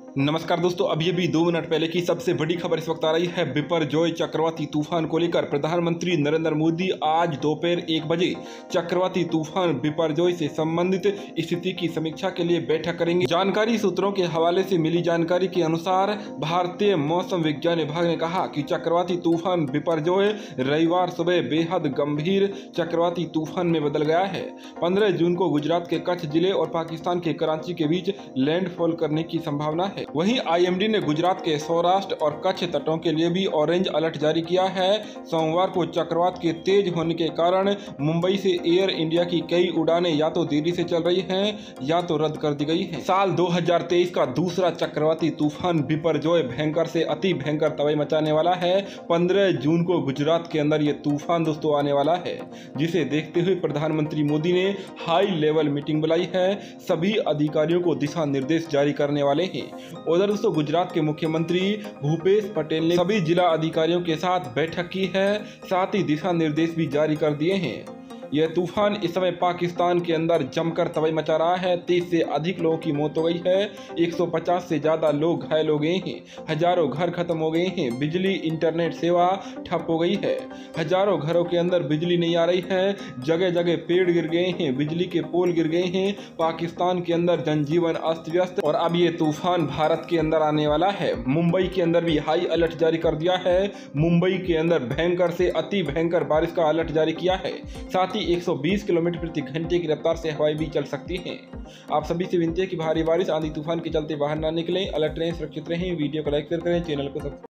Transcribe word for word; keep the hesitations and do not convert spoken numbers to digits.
नमस्कार दोस्तों, अभी अभी दो मिनट पहले की सबसे बड़ी खबर इस वक्त आ रही है। बिपरजॉय चक्रवाती तूफान को लेकर प्रधानमंत्री नरेंद्र मोदी आज दोपहर एक बजे चक्रवाती तूफान बिपरजॉय से संबंधित स्थिति की समीक्षा के लिए बैठक करेंगे। जानकारी सूत्रों के हवाले से मिली जानकारी के अनुसार भारतीय मौसम विज्ञान विभाग ने कहा कि चक्रवाती तूफान बिपरजॉय रविवार सुबह बेहद गंभीर चक्रवाती तूफान में बदल गया है। पंद्रह जून को गुजरात के कच्छ जिले और पाकिस्तान के कराची के बीच लैंडफॉल करने की संभावना है। वहीं आईएमडी ने गुजरात के सौराष्ट्र और कच्छ तटों के लिए भी ऑरेंज अलर्ट जारी किया है। सोमवार को चक्रवात के तेज होने के कारण मुंबई से एयर इंडिया की कई उड़ानें या तो देरी से चल रही हैं या तो रद्द कर दी गई हैं। साल दो हज़ार तेईस का दूसरा चक्रवाती तूफान बिपरजॉय भयंकर से अति भयंकर तबाही मचाने वाला है। पंद्रह जून को गुजरात के अंदर ये तूफान दोस्तों आने वाला है, जिसे देखते हुए प्रधानमंत्री मोदी ने हाई लेवल मीटिंग बुलाई है। सभी अधिकारियों को दिशा निर्देश जारी करने वाले हैं। उधर दोस्तों गुजरात के मुख्यमंत्री भूपेश पटेल ने सभी जिला अधिकारियों के साथ बैठक की है, साथ ही दिशा निर्देश भी जारी कर दिए हैं। यह तूफान इस समय पाकिस्तान के अंदर जमकर तबाही मचा रहा है। तीस से अधिक लोगों की मौत हो गई है, एक सौ पचास से ज्यादा लोग घायल हो गए हैं, हजारों घर खत्म हो गए हैं, बिजली इंटरनेट सेवा ठप हो गई है, हजारों घरों के अंदर बिजली नहीं आ रही है, जगह जगह पेड़ गिर गए हैं, बिजली के पोल गिर गए हैं। पाकिस्तान के अंदर जनजीवन अस्त व्यस्त और अब ये तूफान भारत के अंदर आने वाला है। मुंबई के अंदर भी हाई अलर्ट जारी कर दिया है। मुंबई के अंदर भयंकर से अति भयंकर बारिश का अलर्ट जारी किया है। साथ एक सौ बीस किलोमीटर प्रति घंटे की रफ्तार से हवाएं भी चल सकती हैं। आप सभी से विनती है कि भारी बारिश आंधी तूफान के चलते बाहर ना निकलें। अलर्ट रहें, सुरक्षित रहें। वीडियो को लाइक शेयर करें, चैनल को सब्सक्राइब